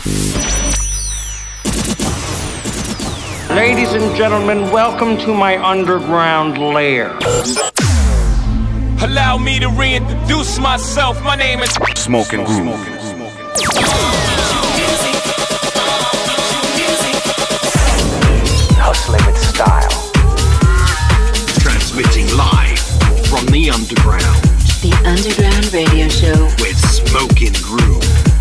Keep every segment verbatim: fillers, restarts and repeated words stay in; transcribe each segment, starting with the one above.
Ladies and gentlemen, welcome to my underground lair. Allow me to reintroduce myself. My name is Smoking Groove. Hustling with style. Transmitting live from the underground. The Underground Radio Show with Smoking Groove.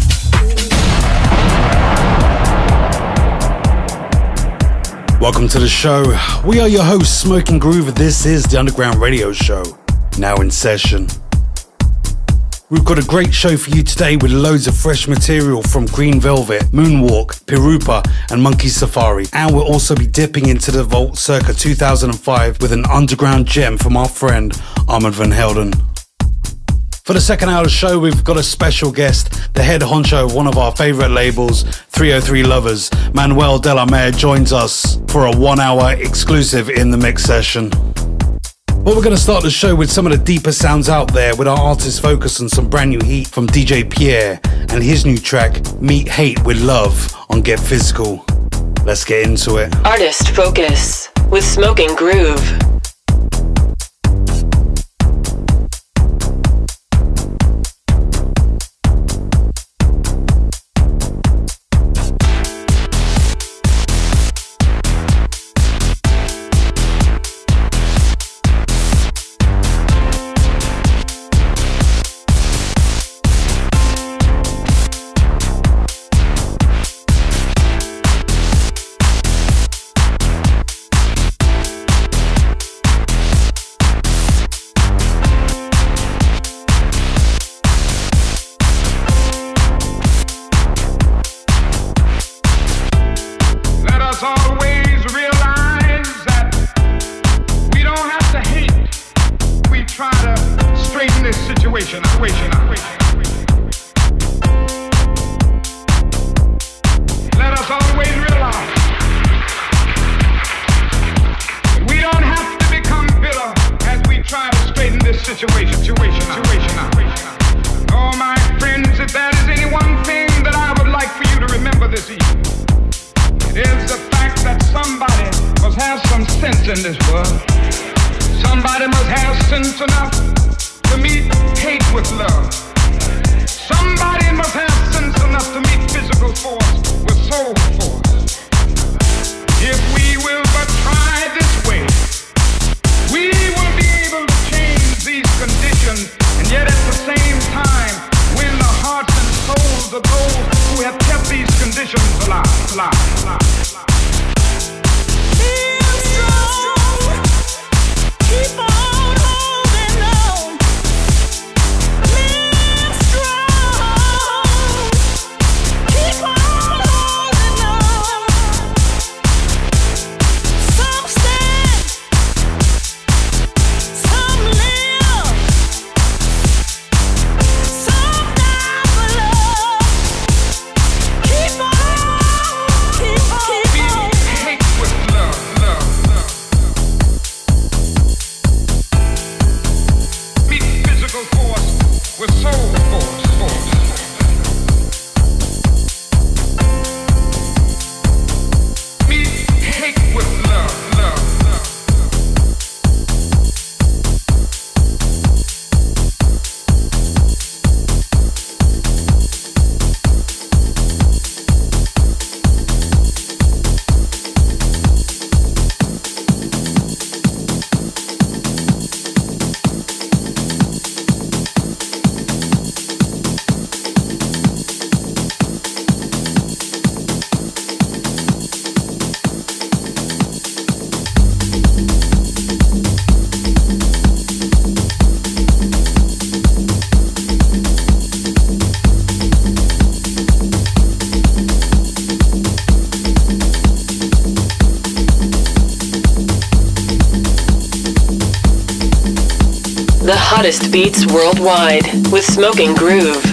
Welcome to the show. We are your hosts, Smoking Groove. This is the Underground Radio Show, now in session. We've got a great show for you today with loads of fresh material from Green Velvet, Moonwalk, Pirupa and Monkey Safari. And we'll also be dipping into the vault circa two thousand five with an underground gem from our friend Armand van Helden. For the second hour of the show, we've got a special guest, the head honcho of one of our favourite labels, three oh three Lovers. Manuel De La Mare joins us for a one-hour exclusive in the mix session. But we're going to start the show with some of the deeper sounds out there, with our artist focus on some brand new heat from D J Pierre and his new track, Meet Hate with Love, on Get Physical. Let's get into it. Artist Focus with Smoking Groove. The hottest beats worldwide with Smoking Groove.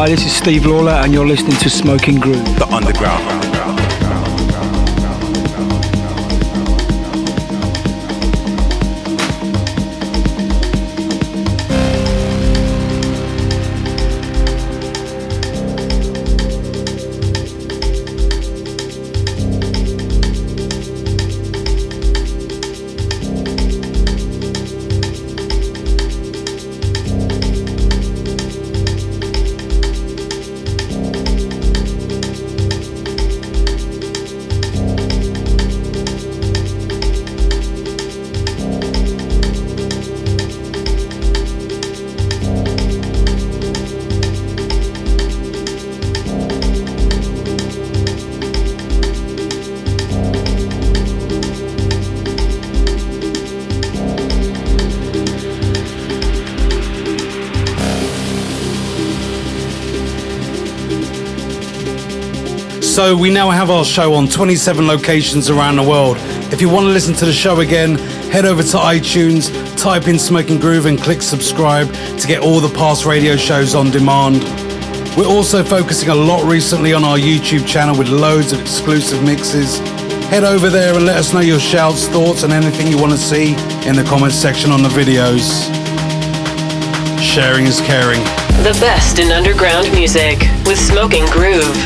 Hi, this is Steve Lawler and you're listening to Smoking Groove. The Underground. Underground. So we now have our show on twenty-seven locations around the world. If you want to listen to the show again, head over to iTunes, type in Smoking Groove and click subscribe to get all the past radio shows on demand. We're also focusing a lot recently on our YouTube channel with loads of exclusive mixes. Head over there and let us know your shouts, thoughts and anything you want to see in the comments section on the videos. Sharing is caring. The best in underground music with Smoking Groove.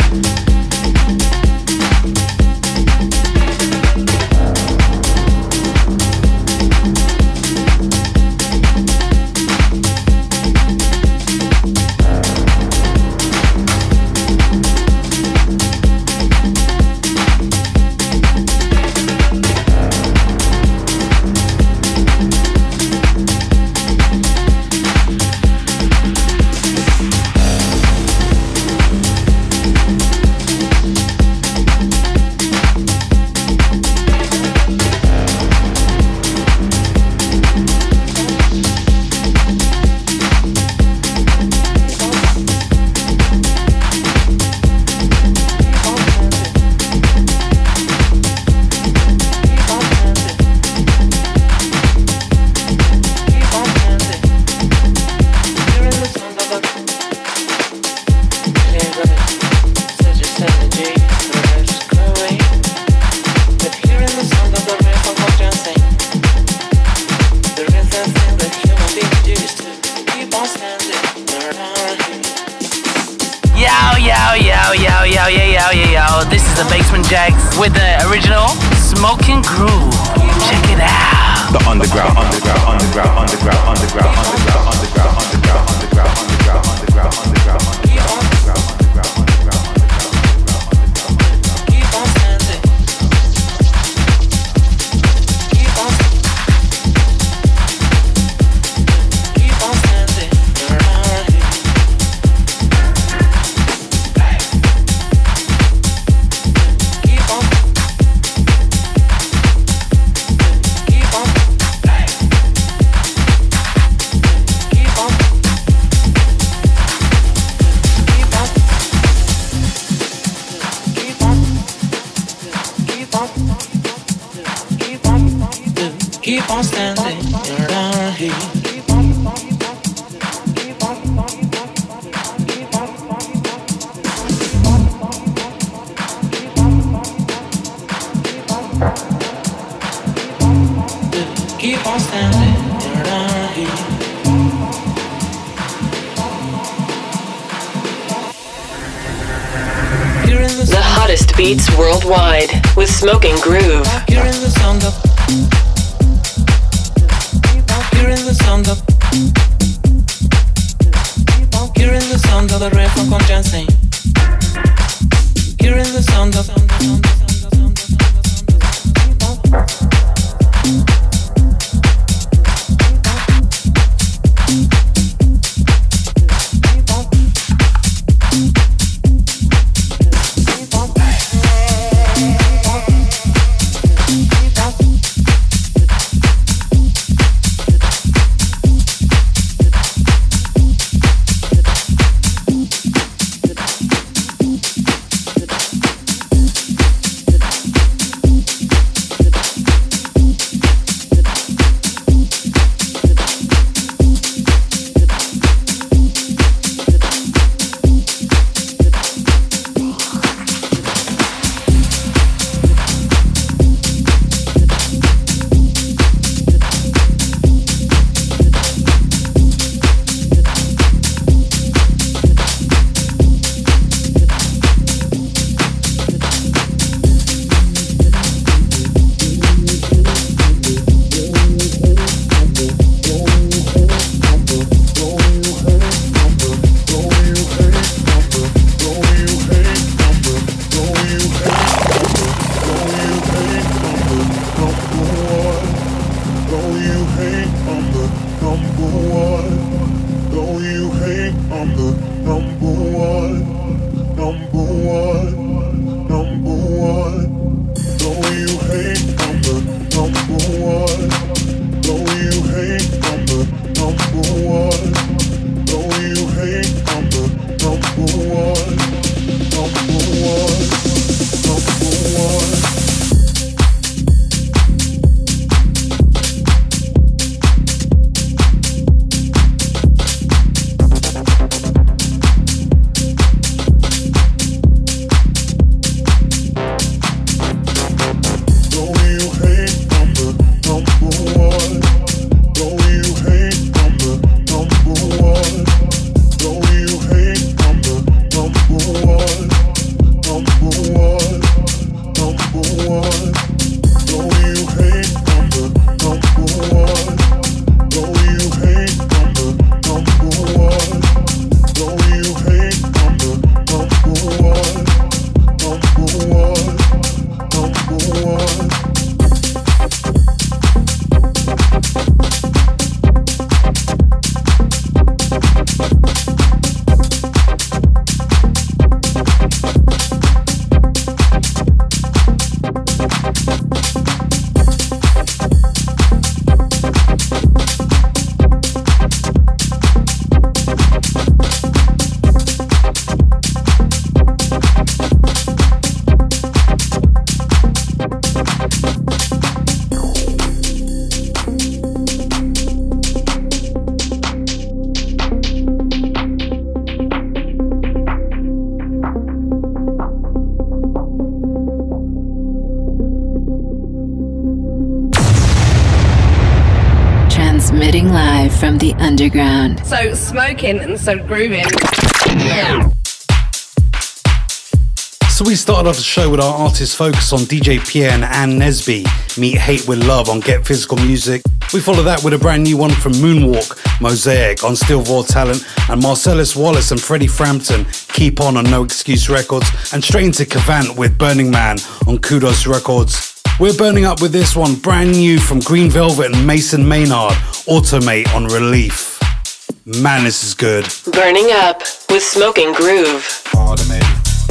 With the original Smoking Groove. Check it out. The underground, underground, underground, underground, underground, underground, underground, underground, underground, underground, underground, underground, underground, underground, underground. Keep on standing. Keep on. Keep on standing. Keep on standing around here. Keep on standing around here. The hottest beats worldwide with Smoking Groove. Hearing the sound of Hearing the sound of Hearing the sound of the rave from Conjancing. Hearing the sound of from the underground. So smoking and so grooving. So we started off the show with our artist focus on D J Pierre and Ann Nesby, Meet Hate with Love on Get Physical Music. We follow that with a brand new one from Moonwalk, Mosaic on Stillvore Talent, and Marcellus Wallace and Freddie Frampton, Keep On on No Excuse Records, and straight into Cavant with Burning Man on Kudos Records. We're burning up with this one, brand new from Green Velvet and Mason Maynard, Automate on Relief. Man, this is good. Burning Up with Smoking Groove. Automate.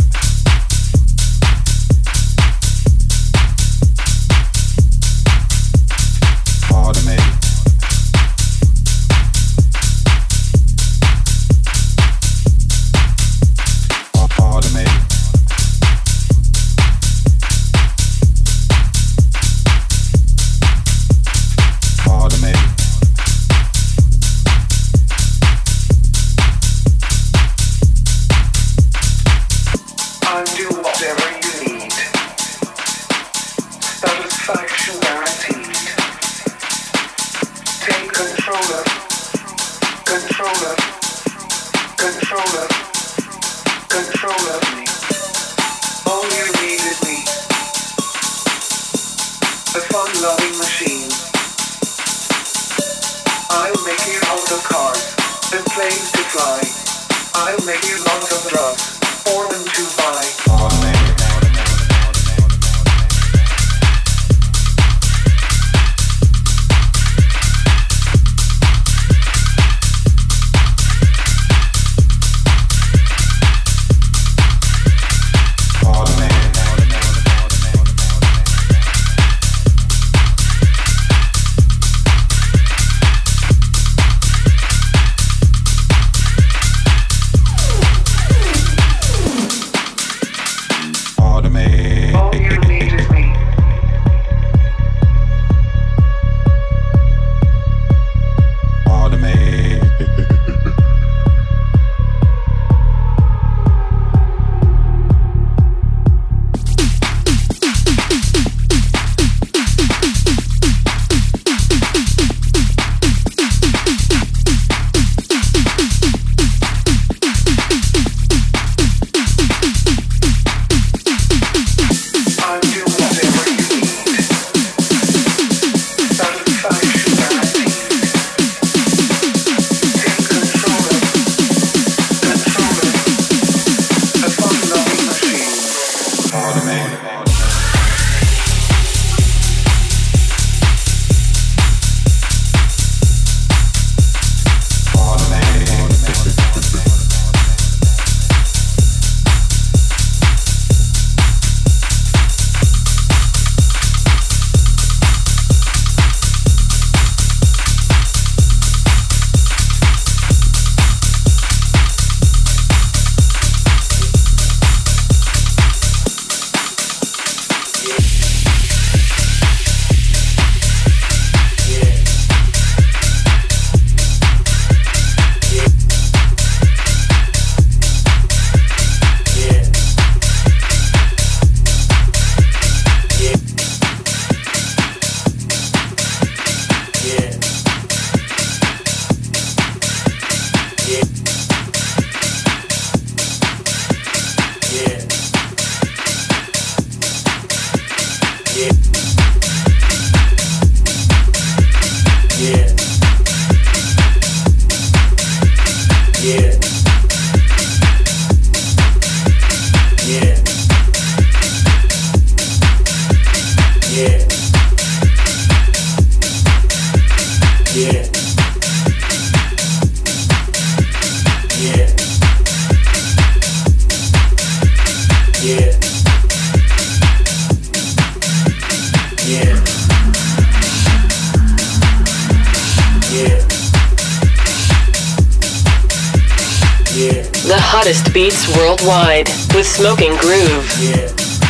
The hottest beats worldwide with Smoking Groove. Yeah.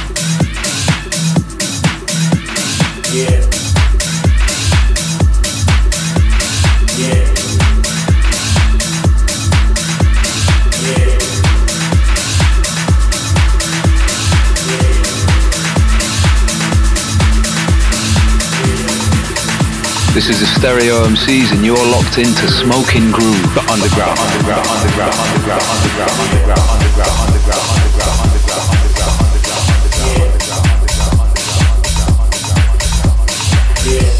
Yeah. Yeah. This is the Stereo M Cs and you're locked into Smoking Groove, the underground, underground, underground, underground, underground, underground, underground, underground, underground, underground, underground, underground, yeah.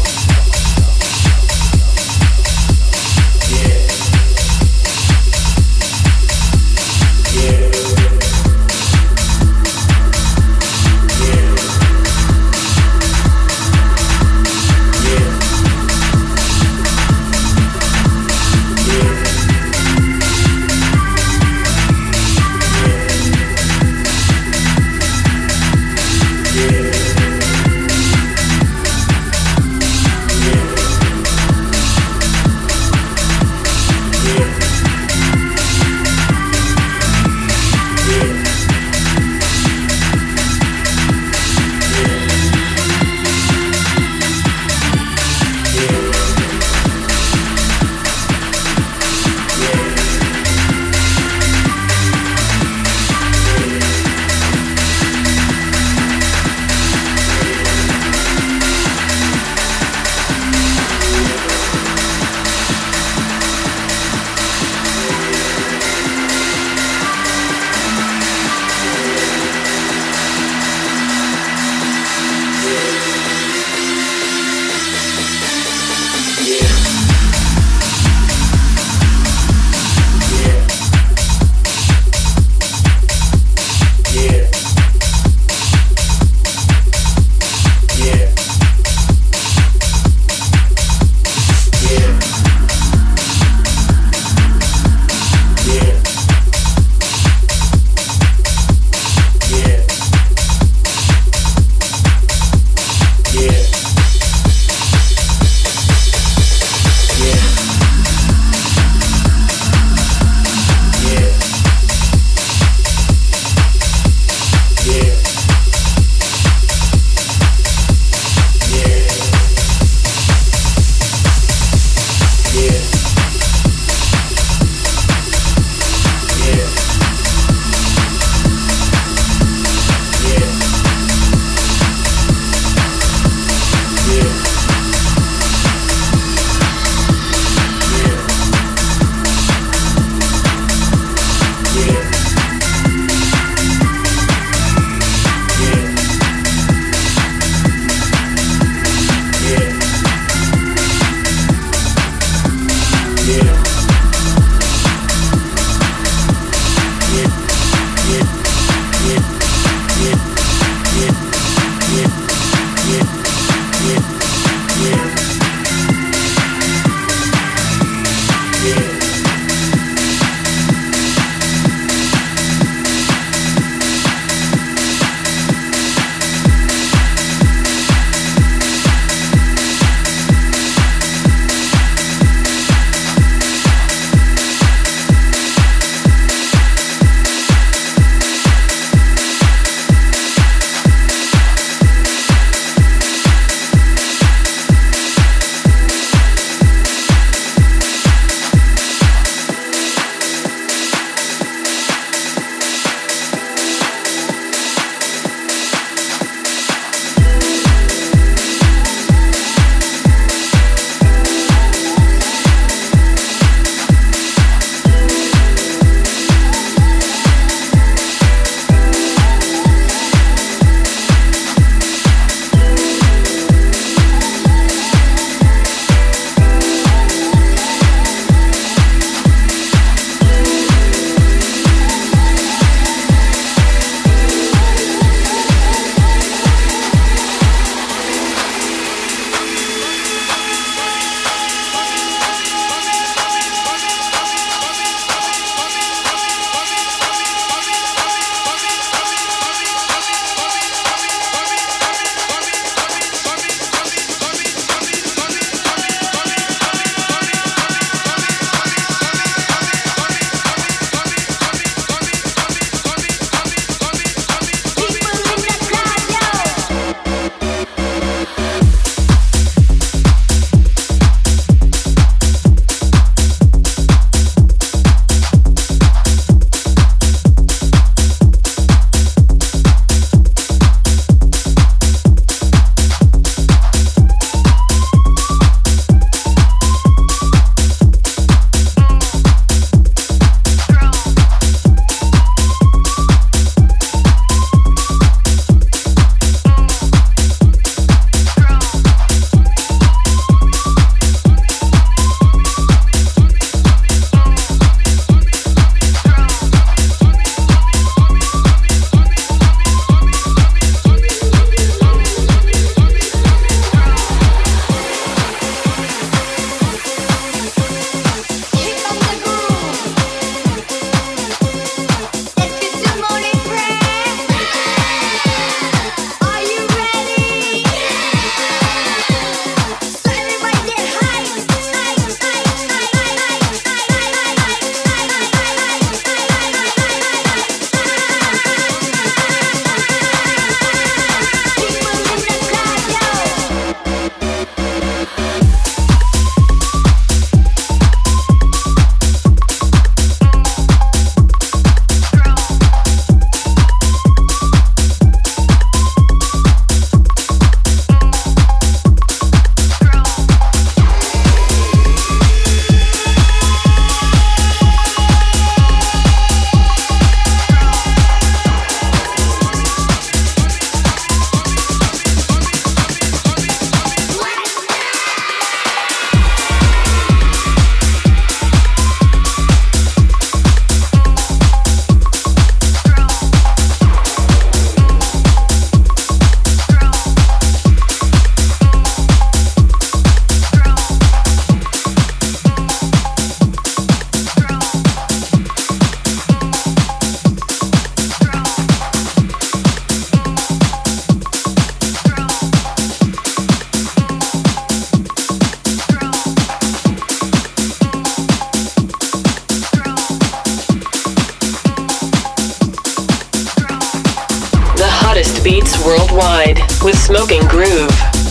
hottest beats worldwide with Smoking Groove.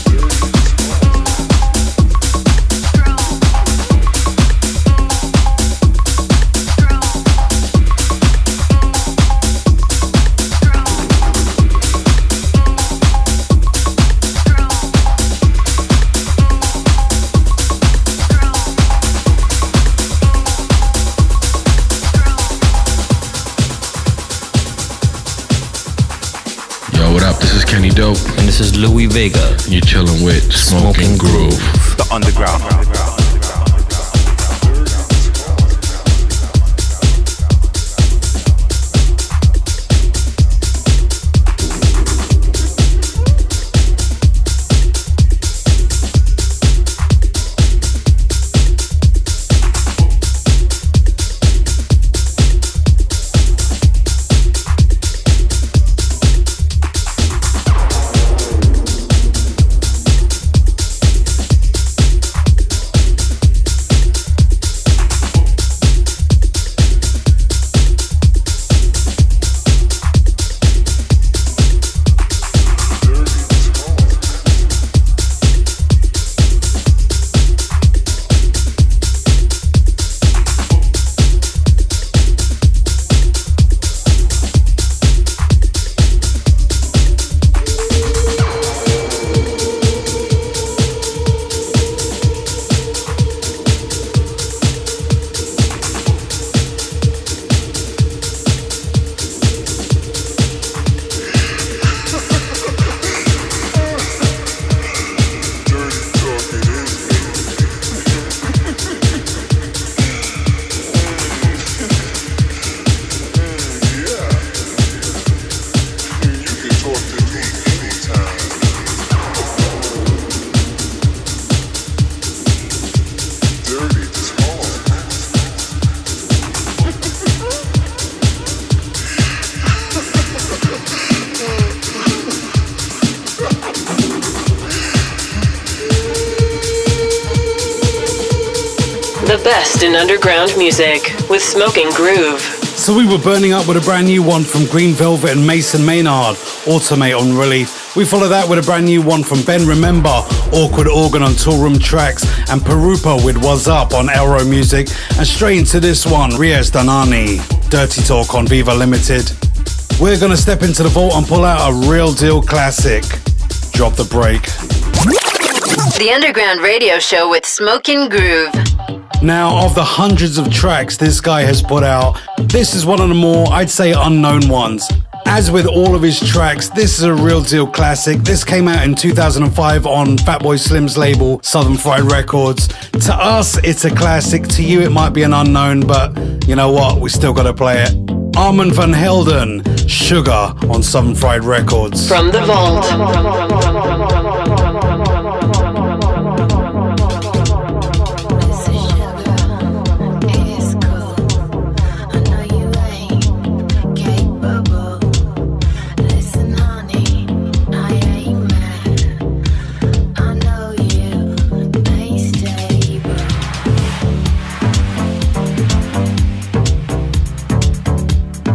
What up? This is Kenny Dope. And this is Louis Vega. And you're chilling with Smoking Groove. The Underground. The best in underground music with Smoking Groove. So we were burning up with a brand new one from Green Velvet and Mason Maynard, Automate on Relief. We followed that with a brand new one from Ben Remember, Awkward Organ on Toolroom Tracks, and Perupa with What's Up on Elro Music. And straight into this one, Riaz Danani, Dirty Talk on Viva Limited. We're going to step into the vault and pull out a real deal classic. Drop the break. The Underground Radio Show with Smoking Groove. Now, of the hundreds of tracks this guy has put out, this is one of the more, I'd say, unknown ones. As with all of his tracks, this is a real deal classic. This came out in two thousand five on Fatboy Slim's label, Southern Fried Records. To us, it's a classic. To you, it might be an unknown, but you know what? We still got to play it. Armand van Helden, Sugar on Southern Fried Records. From the vault.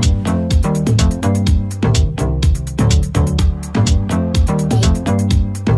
We'll be right back.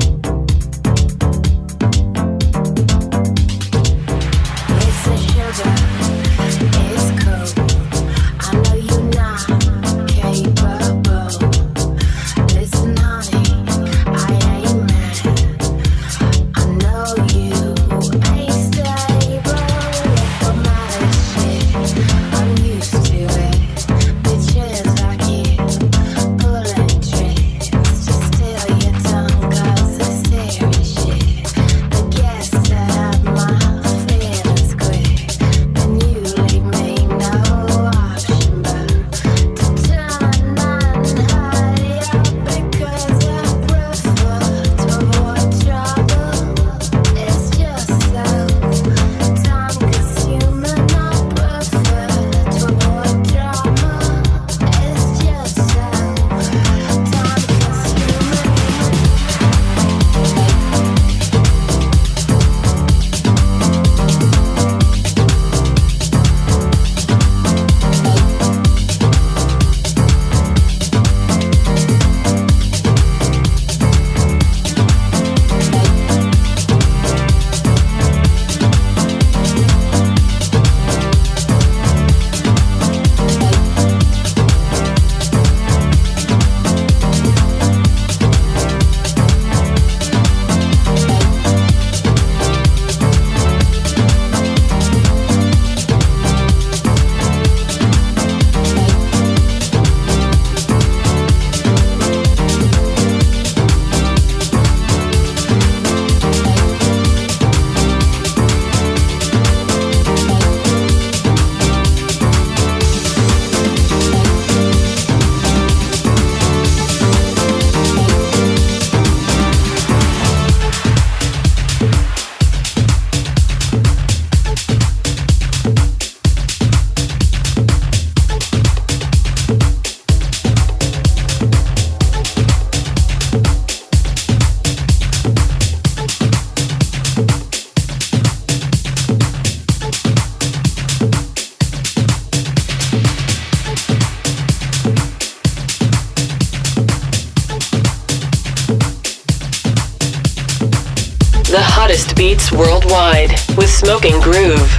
hottest beats worldwide with Smoking Groove.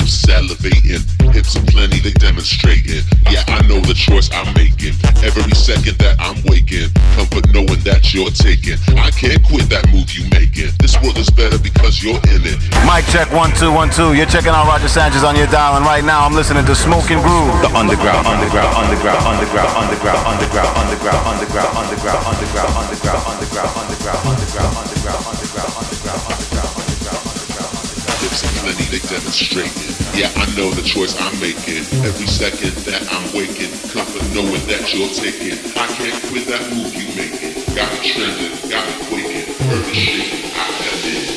lips salivating, hips aplenty, they demonstrating. Yeah, I know the choice I'm making. Every second that I'm waking, comfort knowing that you're taking. I can't quit that move you making. This world is better because you're in it. Mic check one two one two. You're checking out Roger Sanchez on your dial, and right now I'm listening to Smoking Groove. The underground, underground, underground, underground, underground, underground, underground, underground, underground, underground, underground, underground, underground, underground, underground, underground, underground, underground, underground, underground. Lips and plenty, they demonstrating. Yeah, I know the choice I'm making. Every second that I'm waking, comfort knowing that you're taking. I can't quit that move you making. Got me trending, got me quaking, earth is shaking, I have it.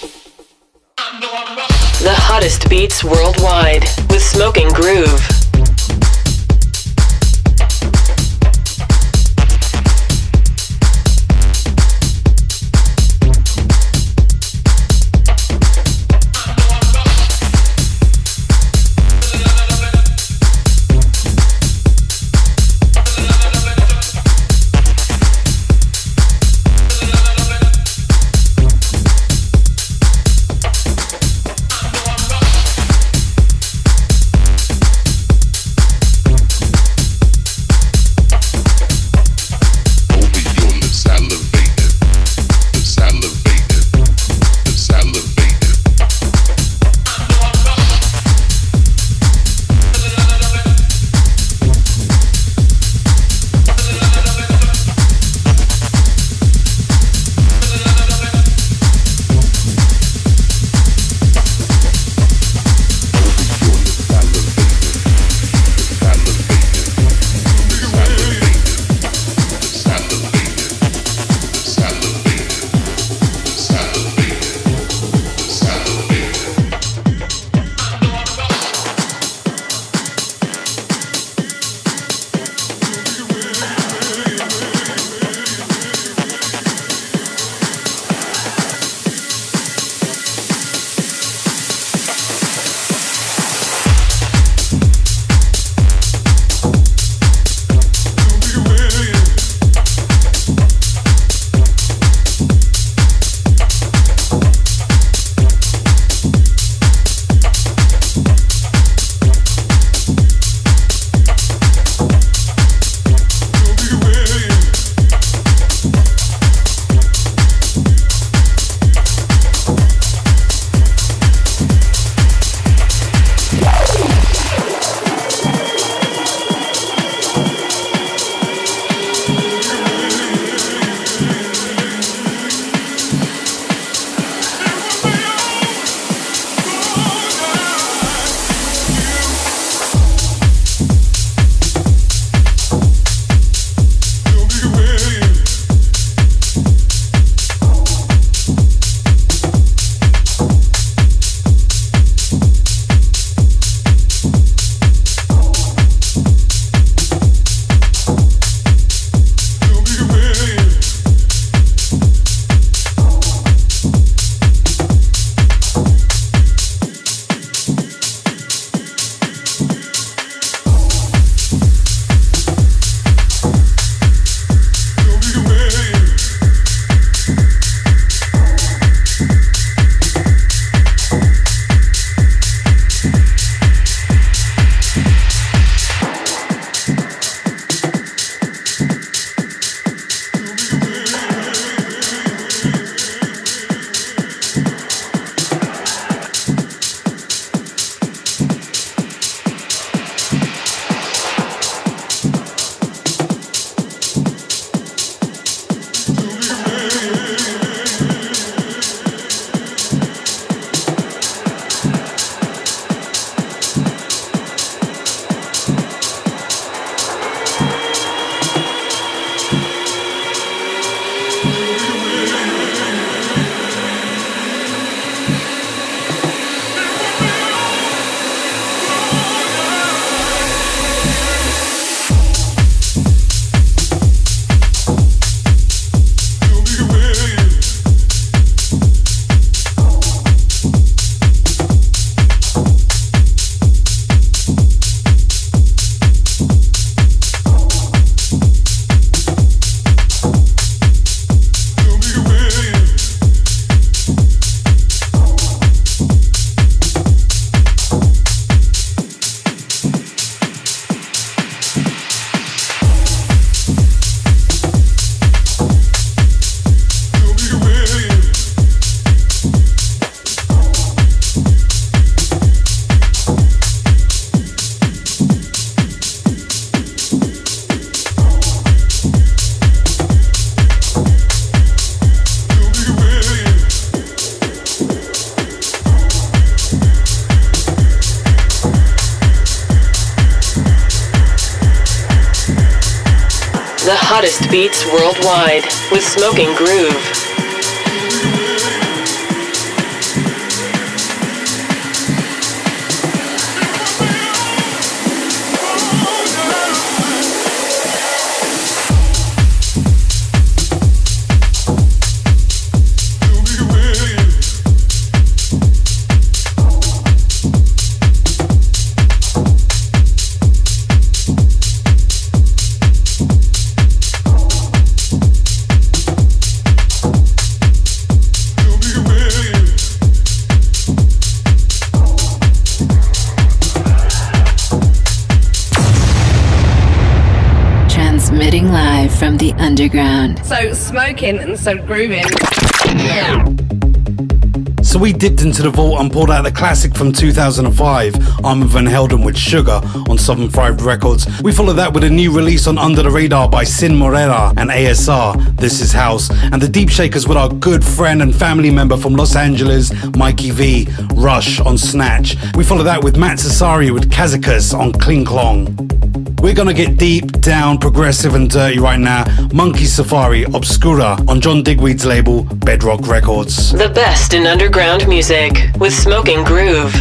The hottest beats worldwide with Smoking Groove. hottest beats worldwide with Smoking Groove. Live from the underground. So smoking and so grooving. So we dipped into the vault and pulled out the classic from two thousand five, Armand Van Helden with Sugar on Southern Fried Records. We followed that with a new release on Under the Radar by Sin Morera and A S R, This Is House, and the Deep Shakers with our good friend and family member from Los Angeles, Mikey V, Rush on Snatch. We followed that with Matt Cesari with Kazakas on Kling Klong. We're gonna get deep, down, progressive and dirty right now. Monkey Safari, Obscura on John Digweed's label, Bedrock Records. The best in underground music with Smoking Groove.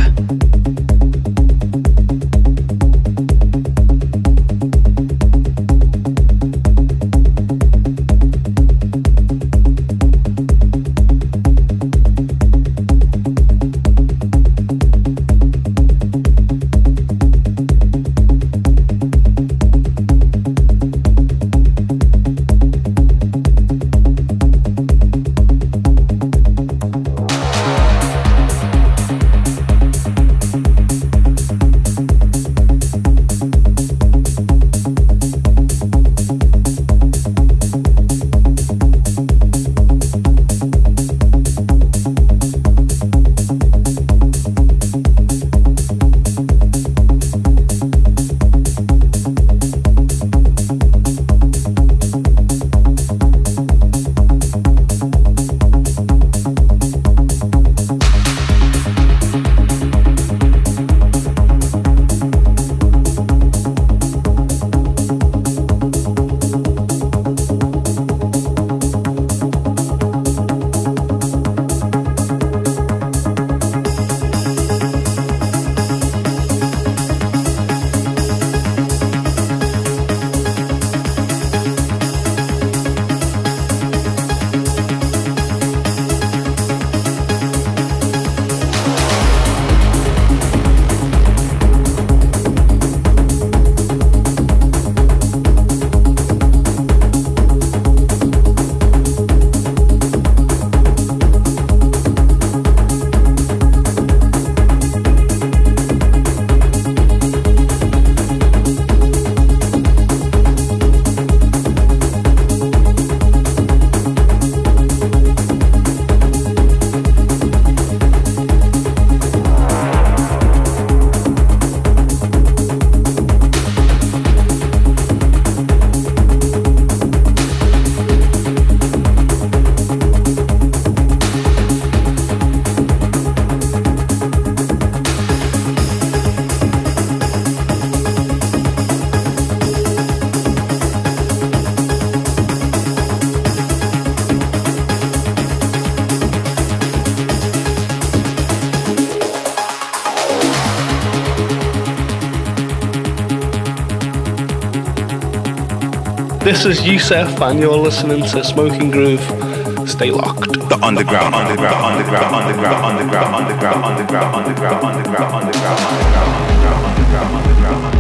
This is Yusef and you're listening to Smoking Groove. Stay locked. The underground, underground, underground, underground, underground, underground, underground, underground, underground, underground, underground, underground, underground, underground.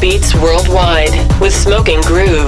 beats worldwide with Smoking Groove.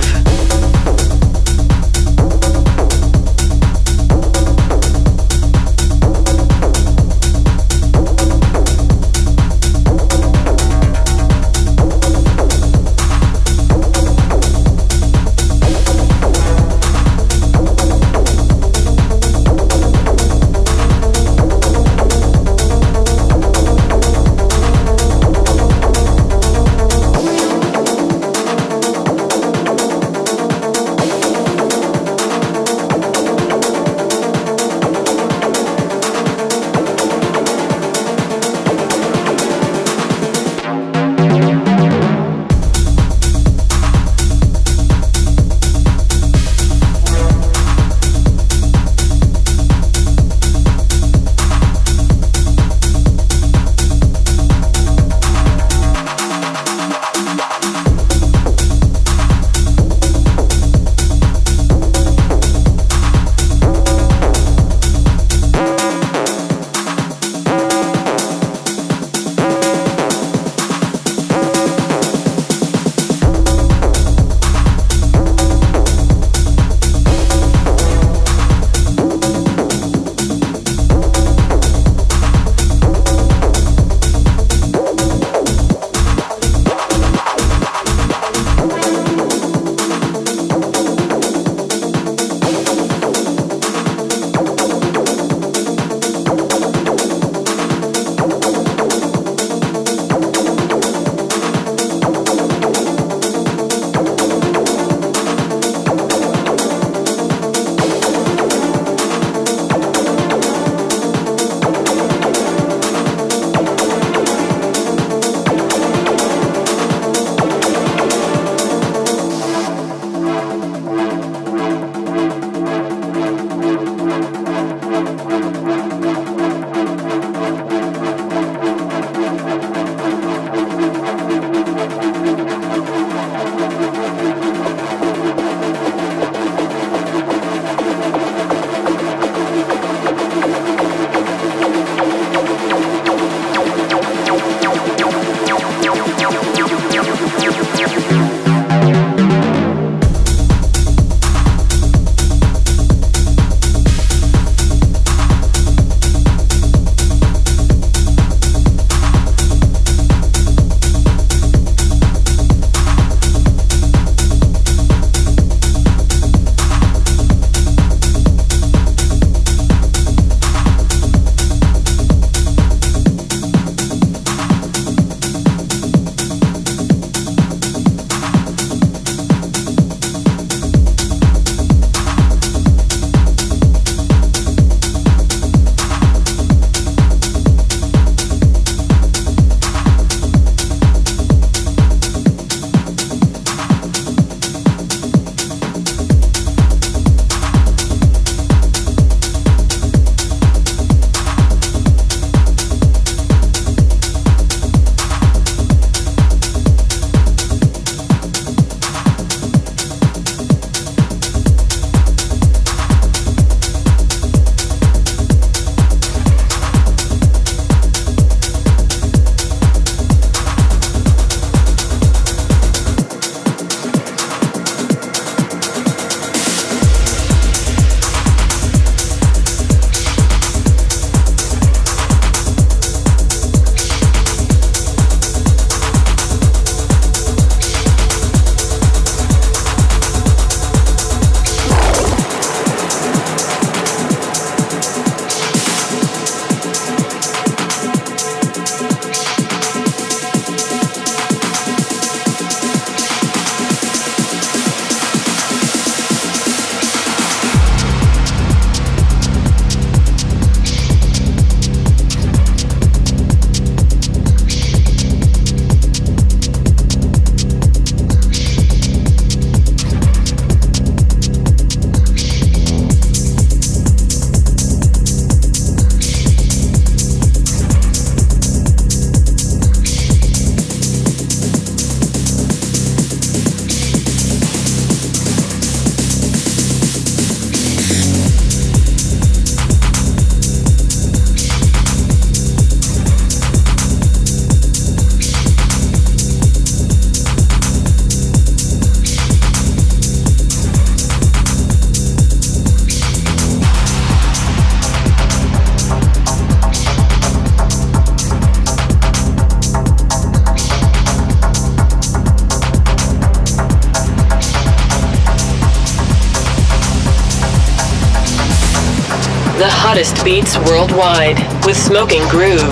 The hottest beats worldwide with Smoking Groove.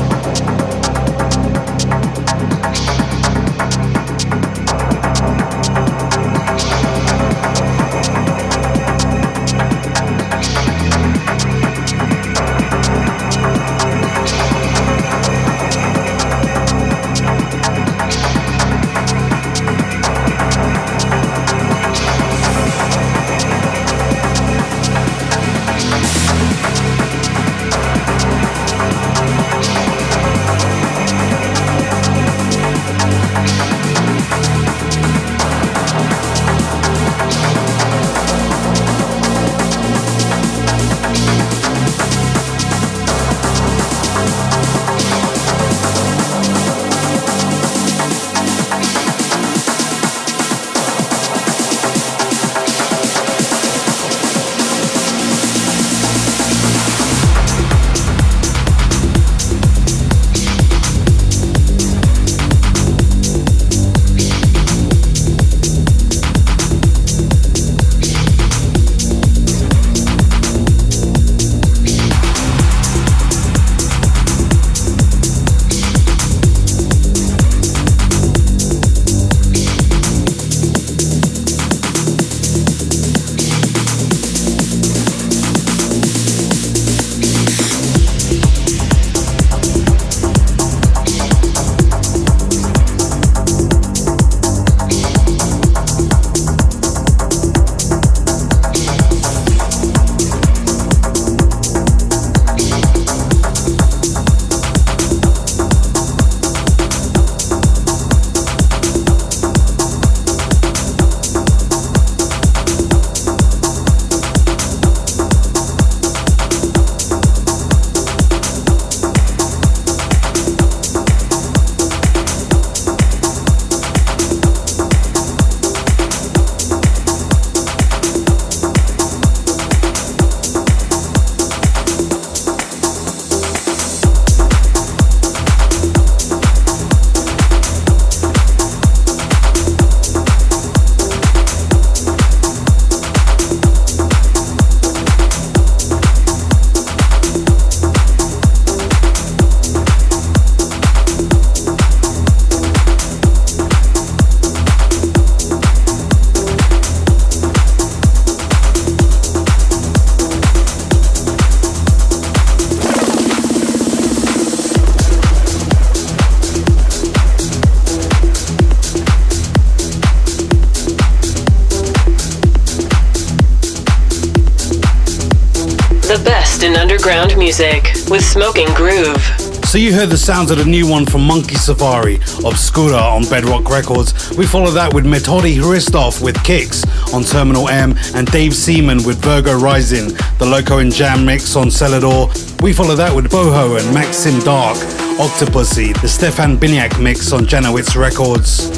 The best in underground music with Smoking Groove. So you heard the sounds of the new one from Monkey Safari, Obscura on Bedrock Records. We follow that with Metodi Hristov with Kicks on Terminal M and Dave Seaman with Virgo Rising, the Loco and Jam mix on Celador. We follow that with Boho and Maxim Dark, Octopussy, the Stefan Biniak mix on Janowitz Records.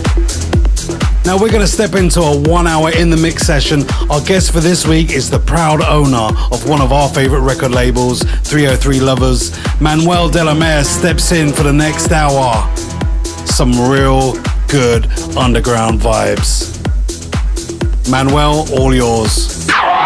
Now we're going to step into a one hour in the mix session. Our guest for this week is the proud owner of one of our favorite record labels, three oh three Lovers. Manuel De La Mare steps in for the next hour. Some real good underground vibes. Manuel, all yours.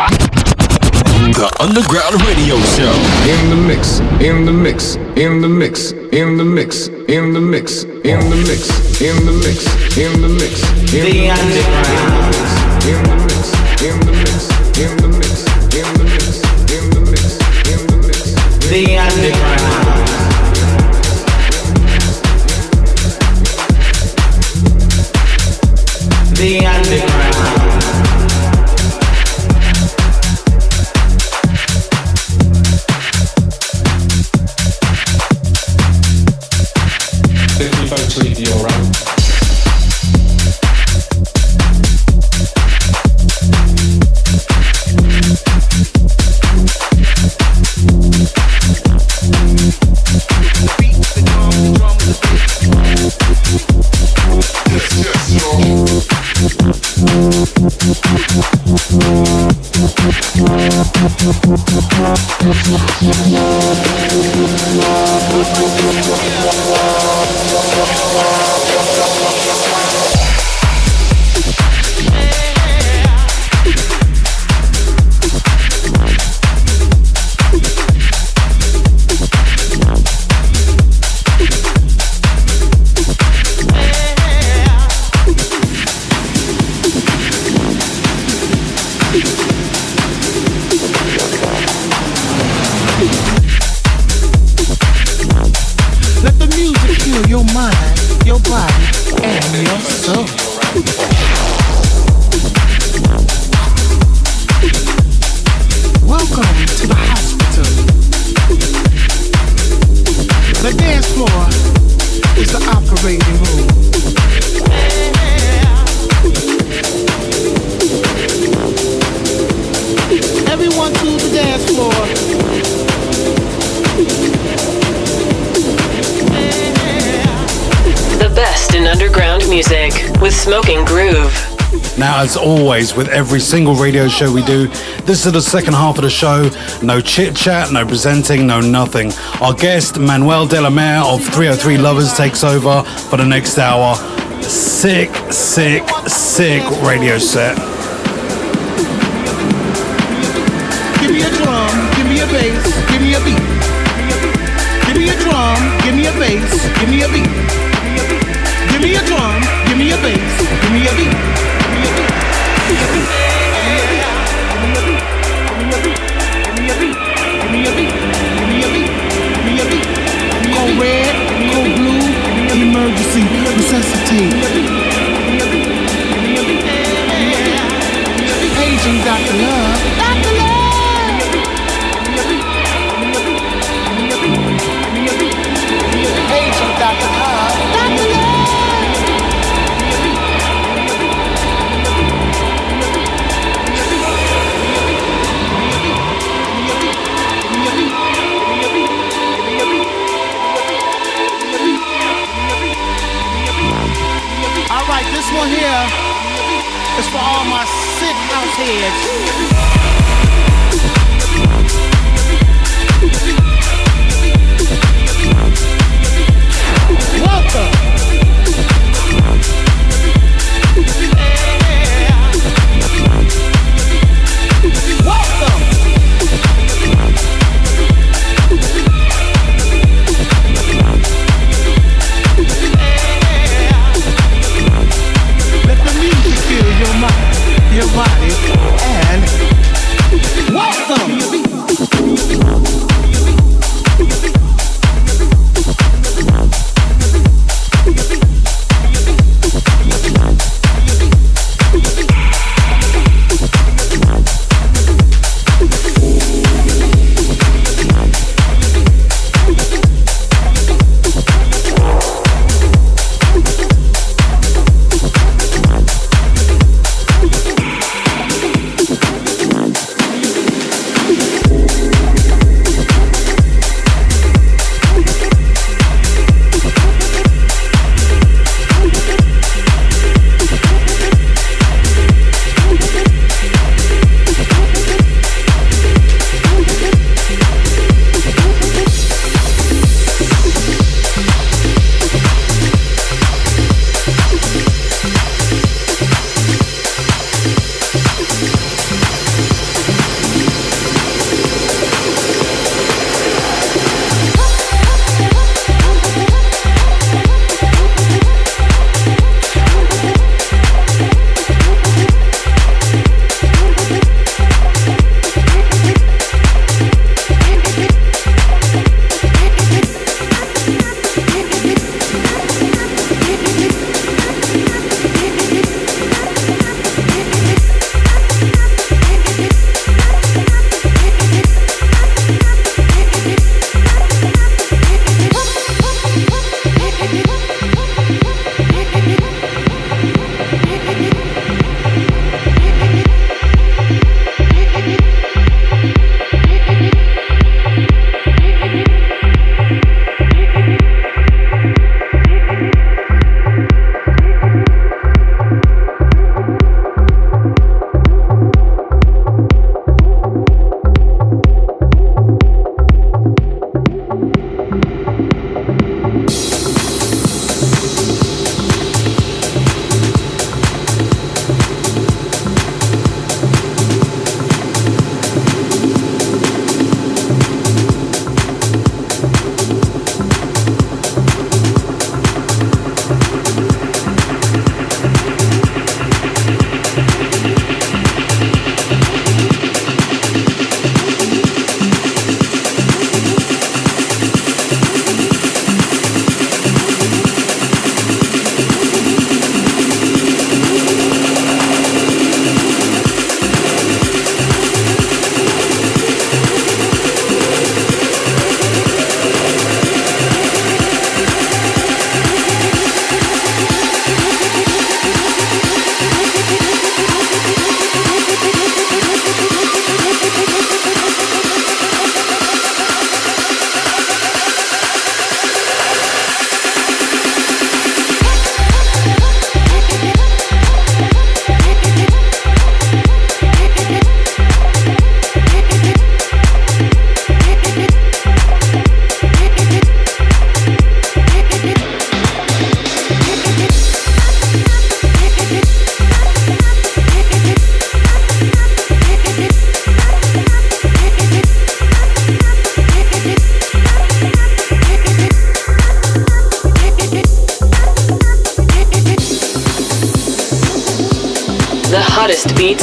The Underground Radio Show. In the mix, in the mix, in the mix, in the mix, in the mix, in the mix, in the mix, in the mix, in the underground. In the mix, in the mix, in the mix, in the mix, in the mix, in the mix, the underground. The underground. To your own. mind, your body, and your soul. Welcome to the hospital. The dance floor is the operating room. Everyone to the dance floor. The best in underground music with Smoking Groove. Now, as always, with every single radio show we do, this is the second half of the show. No chit-chat, no presenting, no nothing. Our guest, Manuel De La Mare of three oh three Lovers, takes over for the next hour. Sick, sick, sick radio set. Give me a drum, give me a bass, give me a beat. Give me a drum, give me a bass, give me a beat. Give me a drum, give me a bass, give me a beat. Code red, code blue, emergency, resuscitate. Agent Doctor Love, Doctor Love. Agent Doctor Love, Doctor Love. Alright, this one here is for all my sick house heads. Welcome. Welcome. Let the music fill your mind, your body, and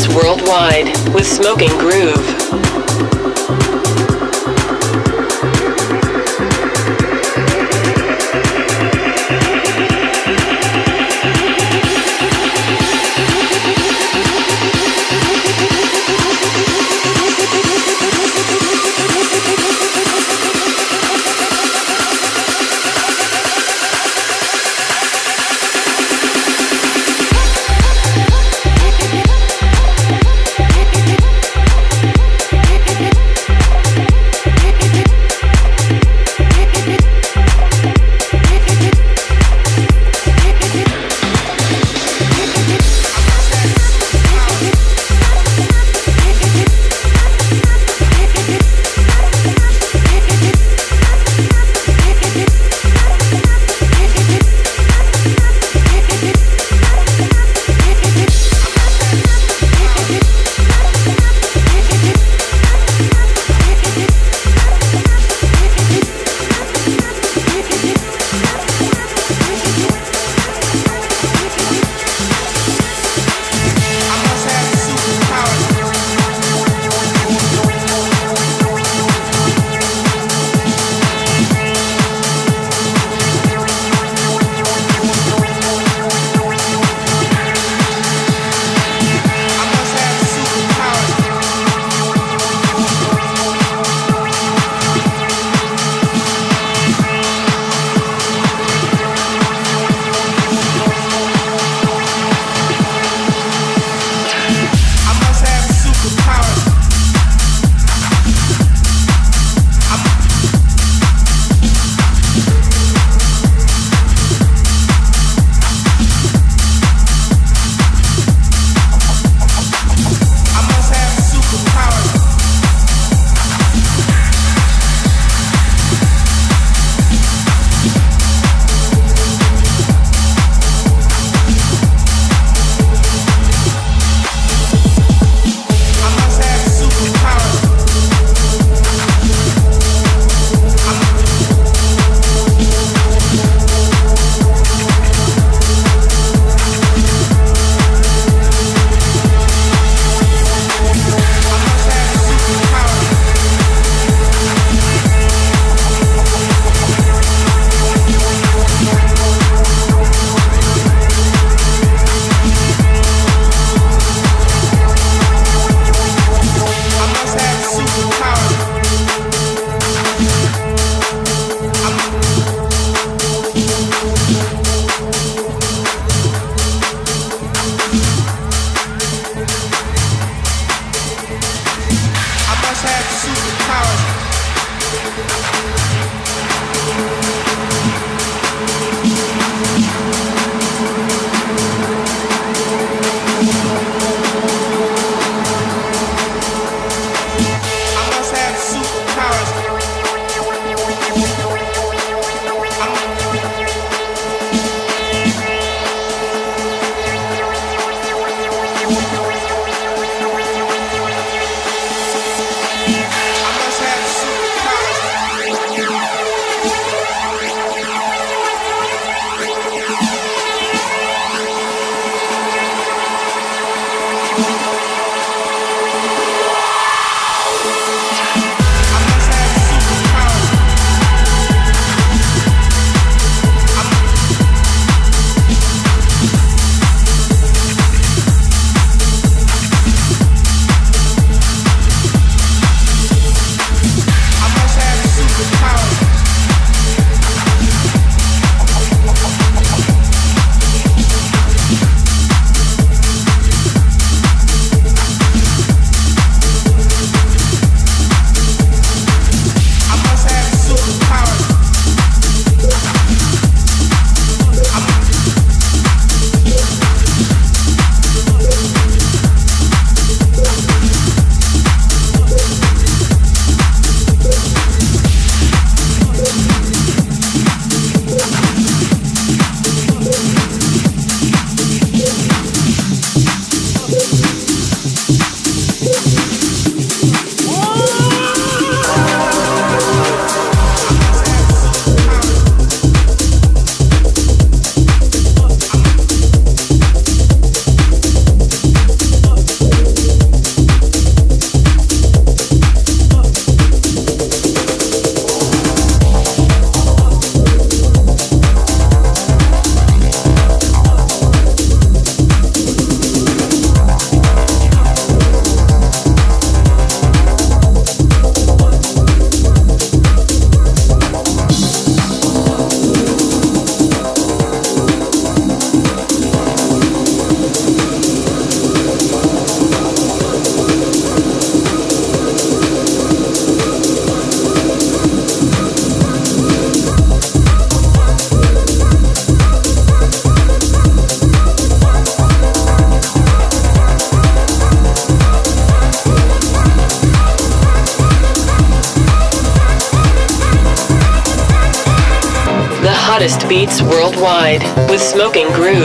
worldwide with Smoking Groove. hottest beats worldwide with Smoking Groove.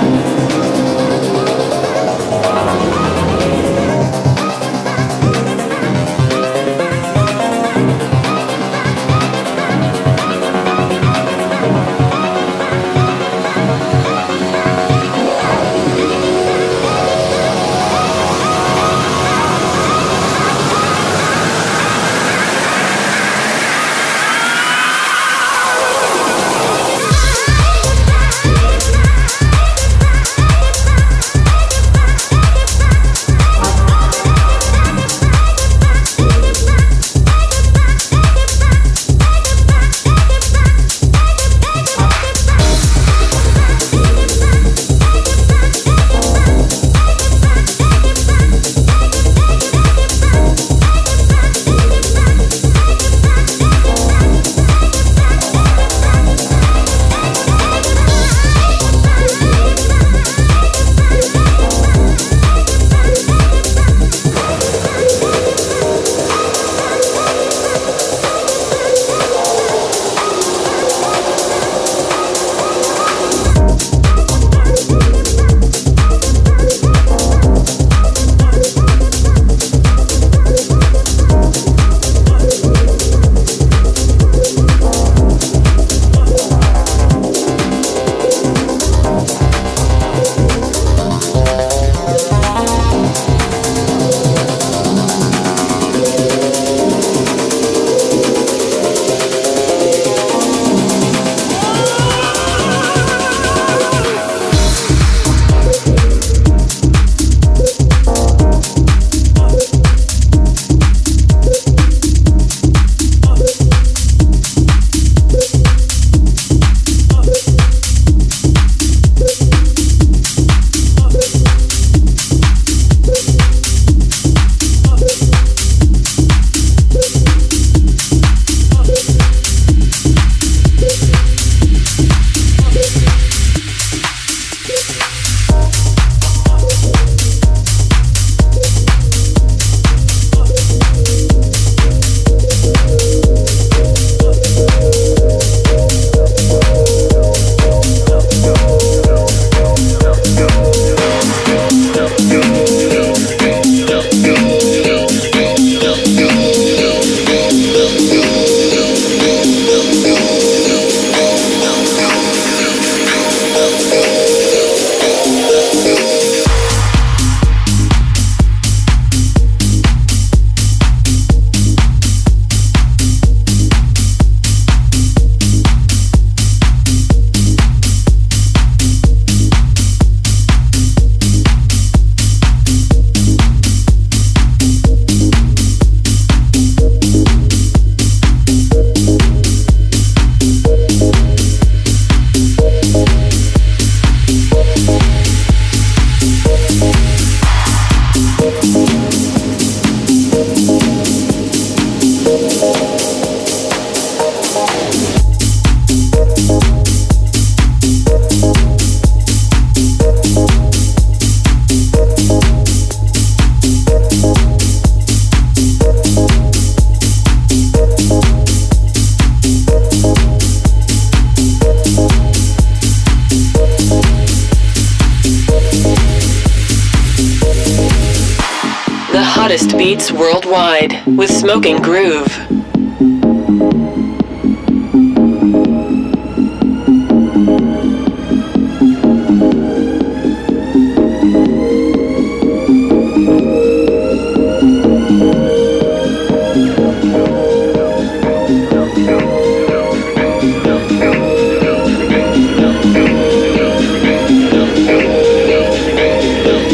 hottest beats worldwide with Smoking Groove.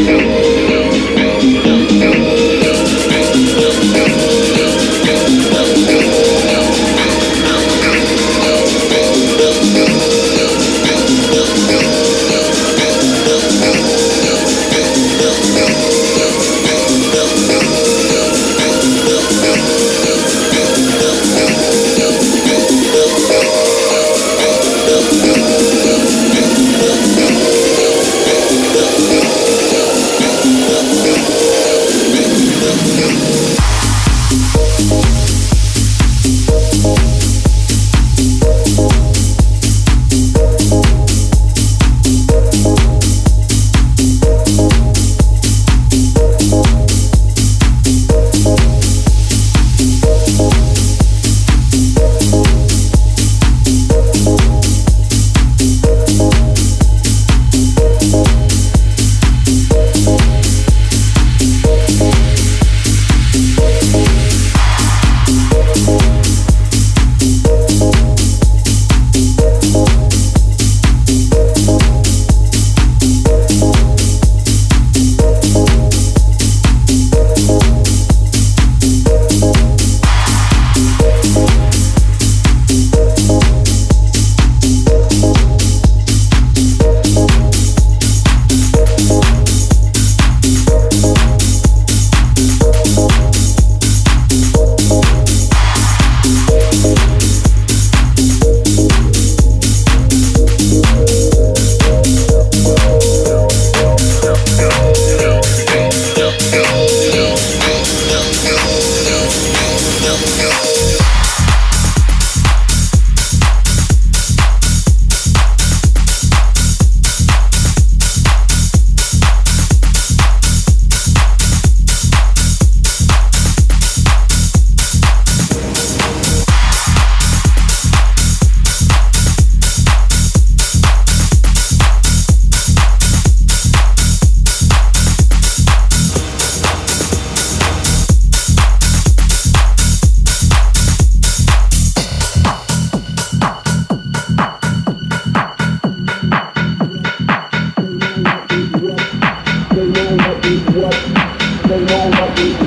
No.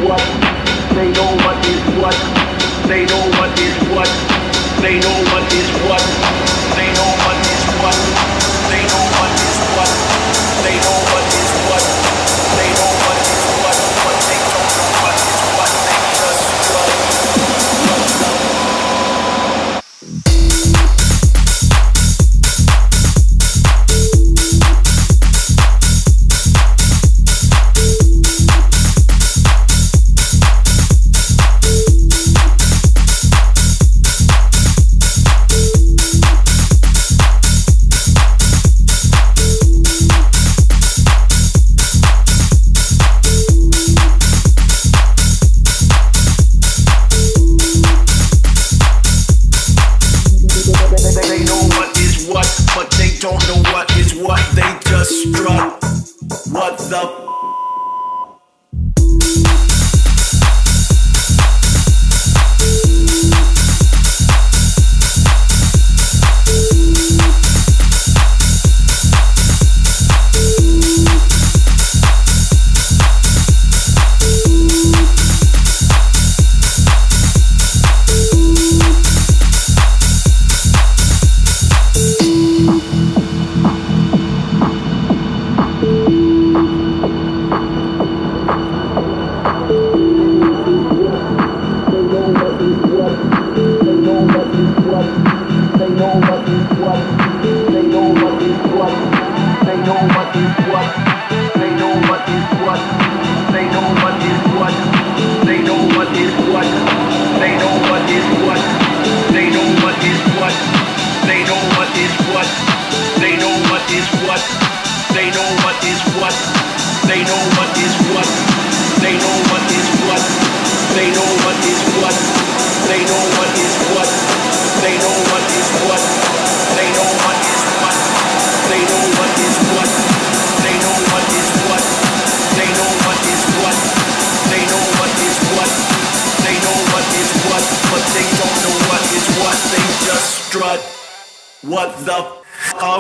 what. They know what is what. They know what is what. They know what is what. They know what is what. They know what is what. They know what is what. They know what is what. But they don't know what is what. They just what. What's up? What the fuck?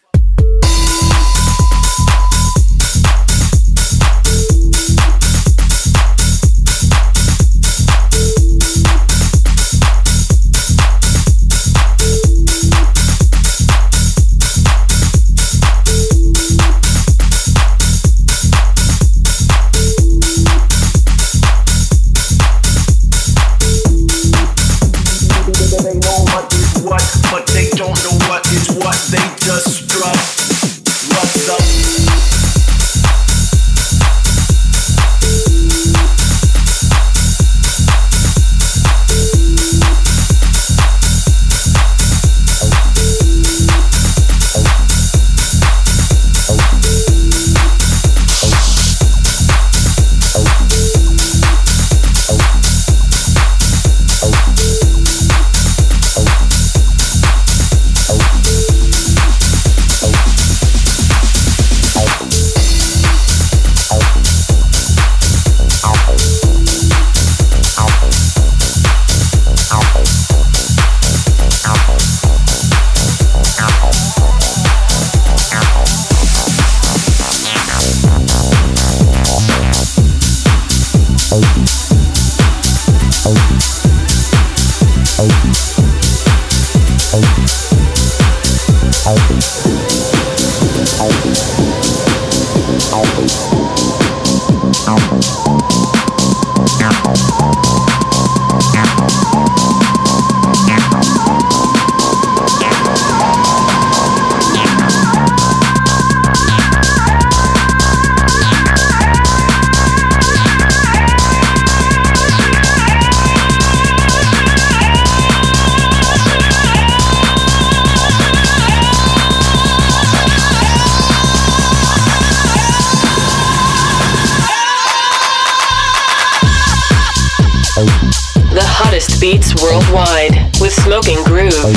Beats worldwide with Smoking Groove.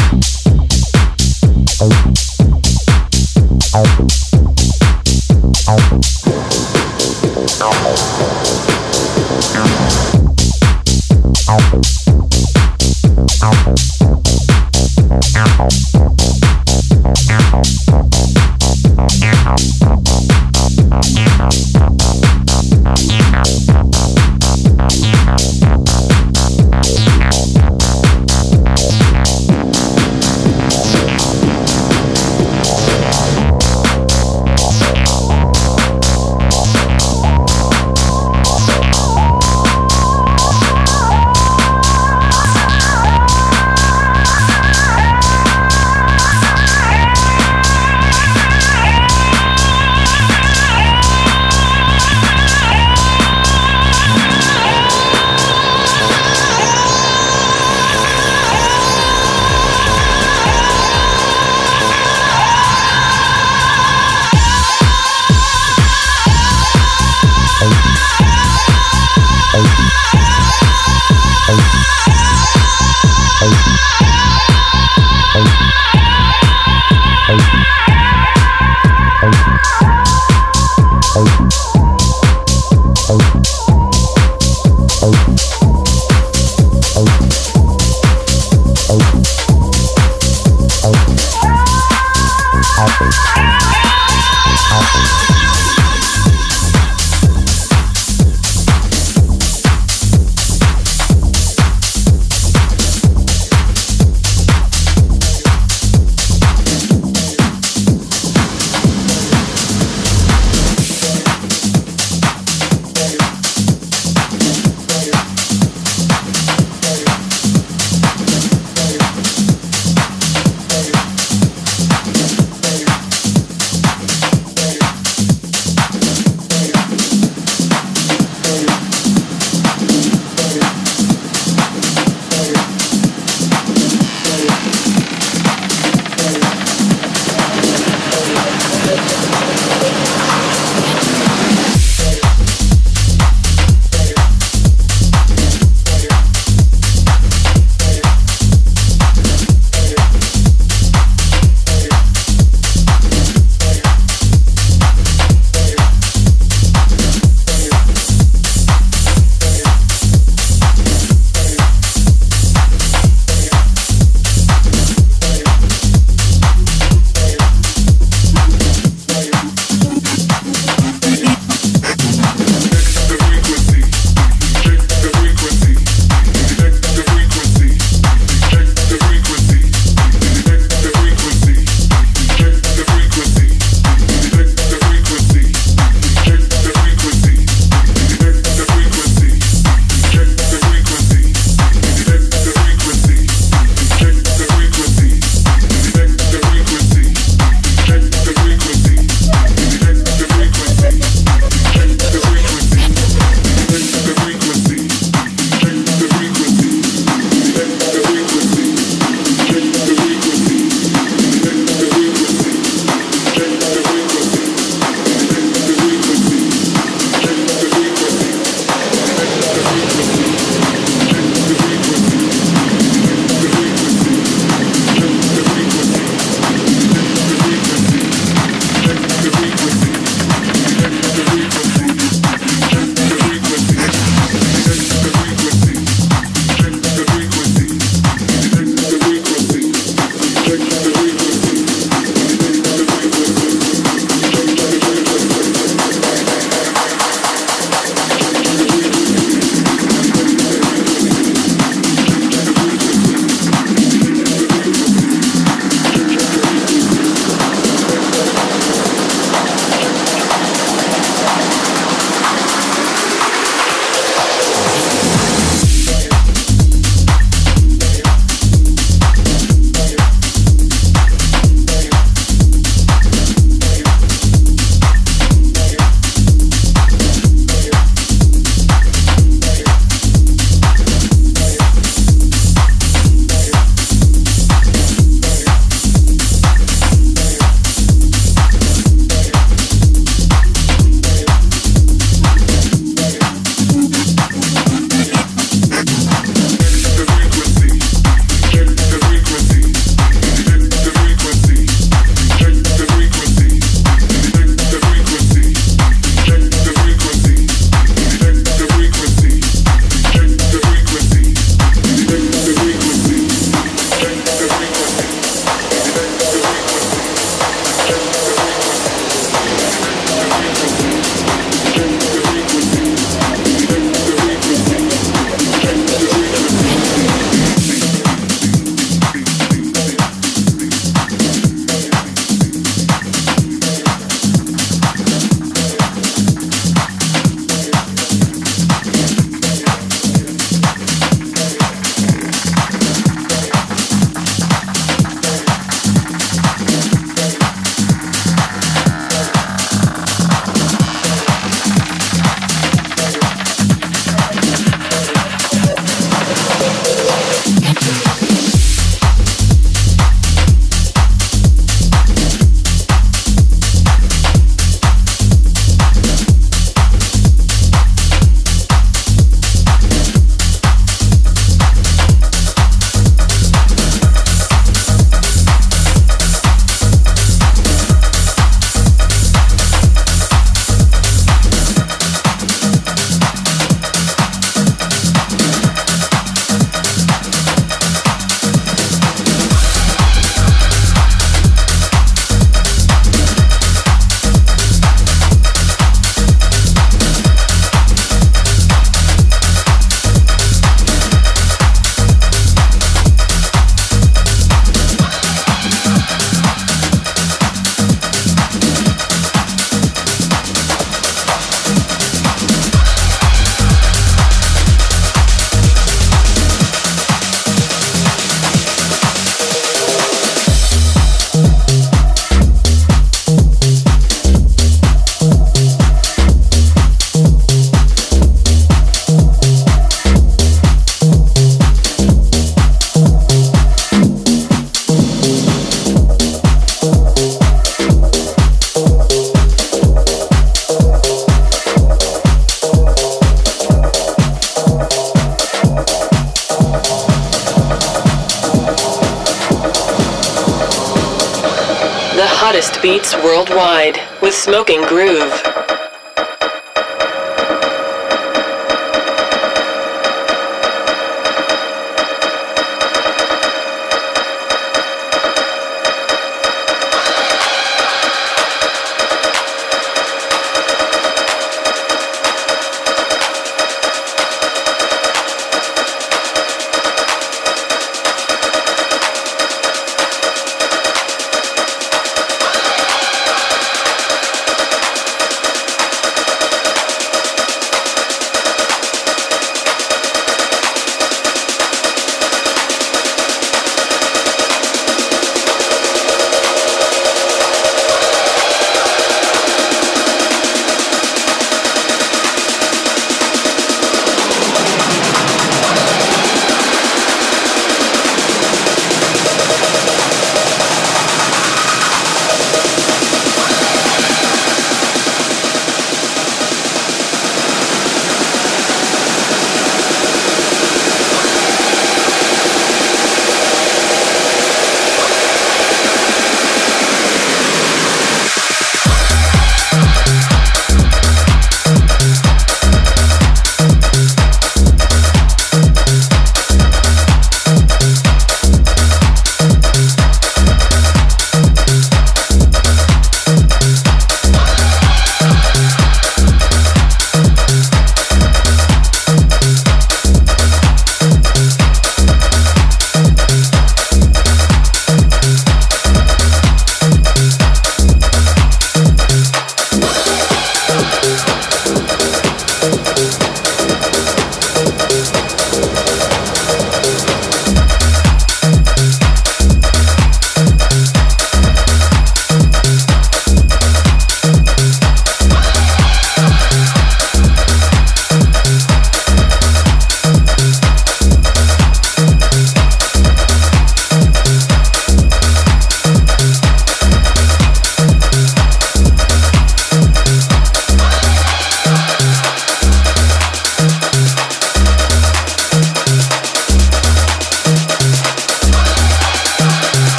hottest beats worldwide with Smoking Groove.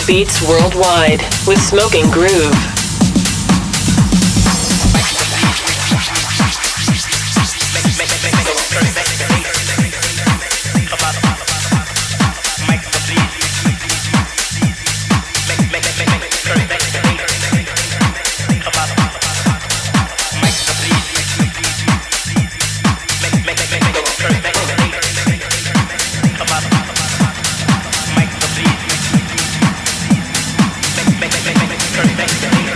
hottest beats worldwide with Smoking Groove. Make the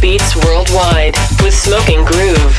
beats worldwide with Smoking Groove.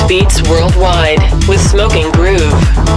hottest beats worldwide with Smoking Groove.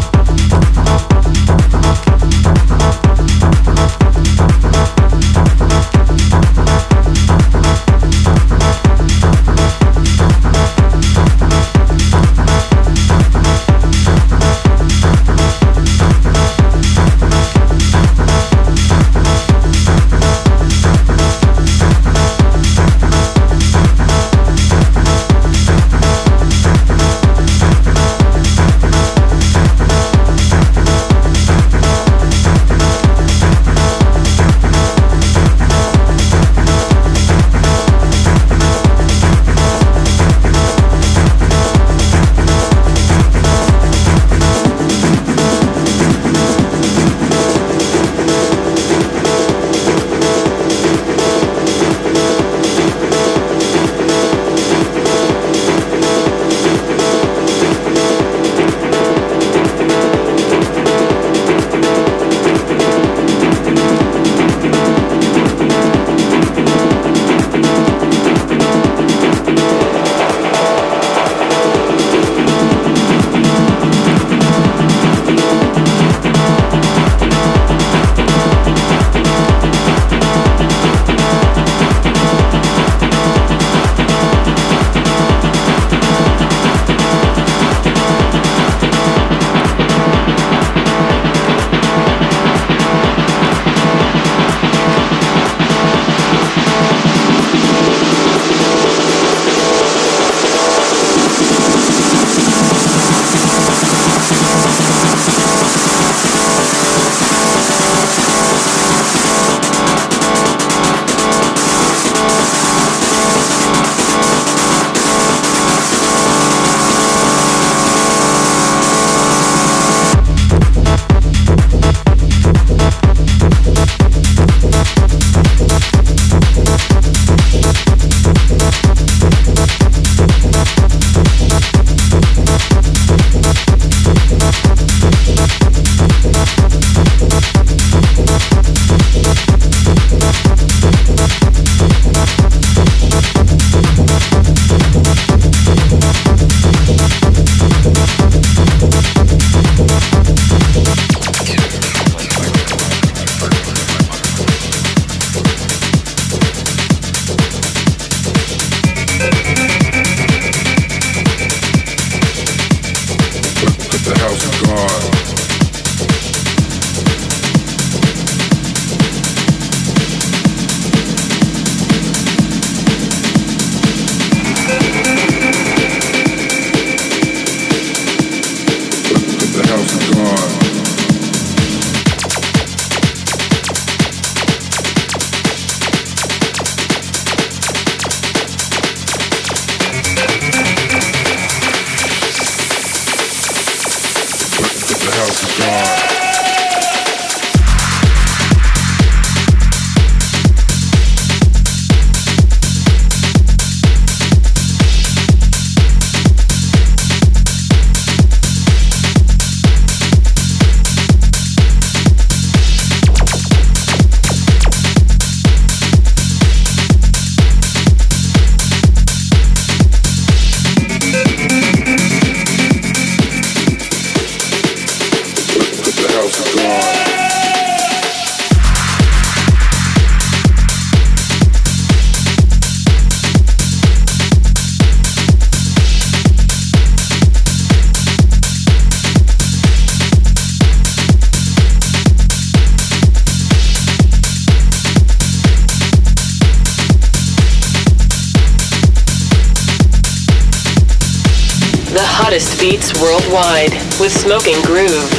Hottest beats worldwide with Smoking Groove.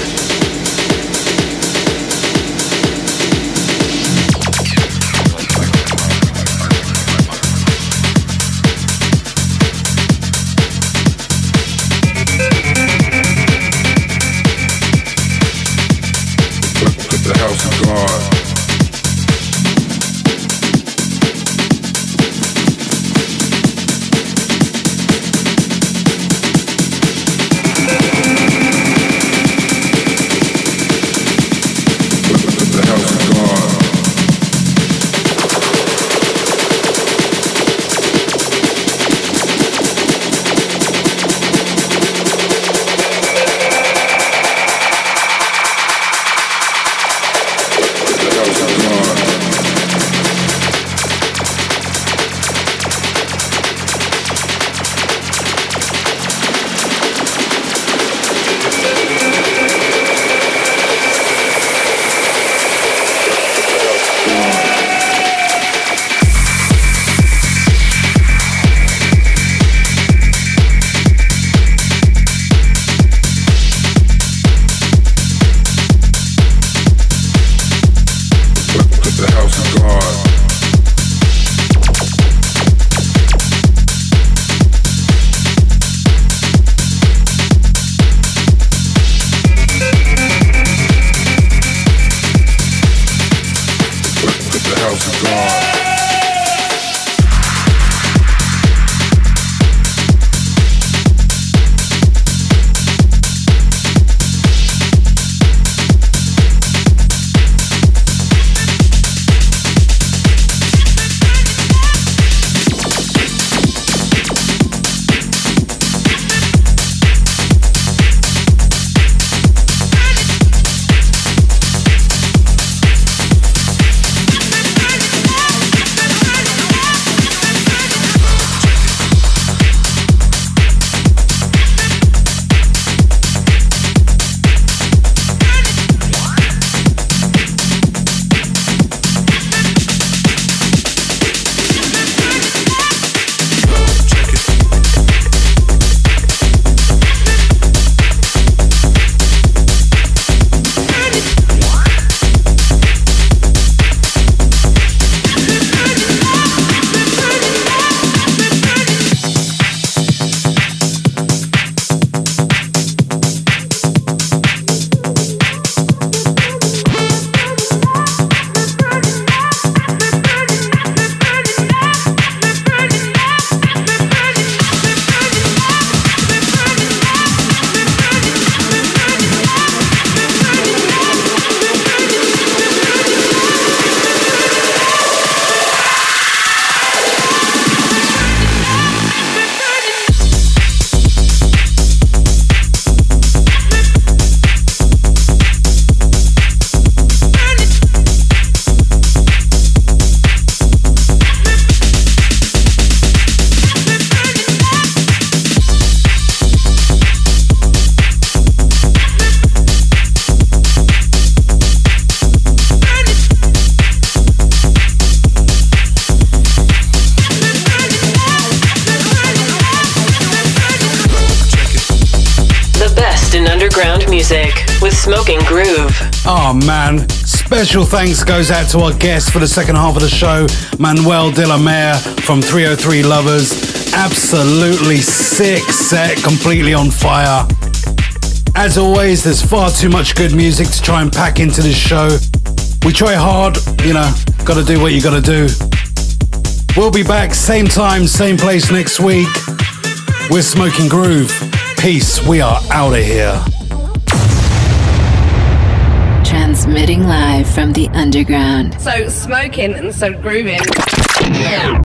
Put the house of God. underground music with Smoking Groove. Oh man, special thanks goes out to our guest for the second half of the show, Manuel de la Mare from three oh three Lovers. Absolutely sick set, completely on fire. As always, there's far too much good music to try and pack into this show. We try hard, you know, gotta do what you gotta do. We'll be back same time, same place next week. We're Smoking Groove. Peace, we are out of here. Transmitting live from the underground. So smoking and so grooving.